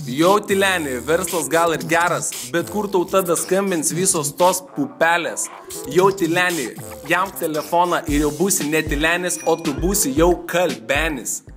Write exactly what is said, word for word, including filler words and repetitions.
Jau Tylenį, verslas gal ir geras, bet kur tau tada skambins visos tos pupelės. Jau Tylenį, jam telefoną ir jau būsi ne Tylenis, o tu būsi jau kalbenis.